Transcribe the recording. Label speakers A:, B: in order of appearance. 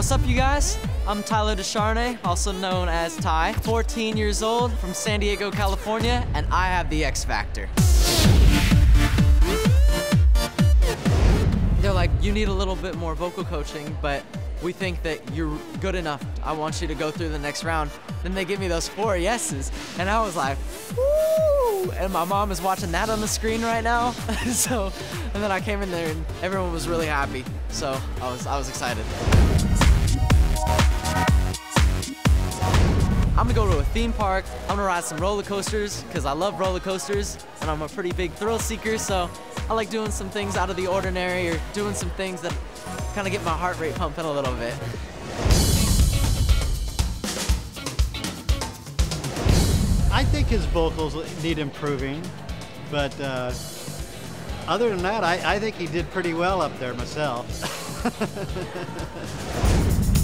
A: What's up, you guys? I'm Tyler Desharnais, also known as Ty, 14 years old, from San Diego, California, and I have the X Factor. They're like, you need a little bit more vocal coaching, but we think that you're good enough. I want you to go through the next round. Then they give me those 4 yeses, and I was like, woo! And my mom is watching that on the screen right now. And then I came in there and everyone was really happy. So I was excited. I'm gonna go to a theme park. I'm gonna ride some roller coasters because I love roller coasters and I'm a pretty big thrill seeker, so I like doing some things out of the ordinary or doing some things that kind of get my heart rate pumping a little bit.
B: I think his vocals need improving, but other than that, I think he did pretty well up there myself.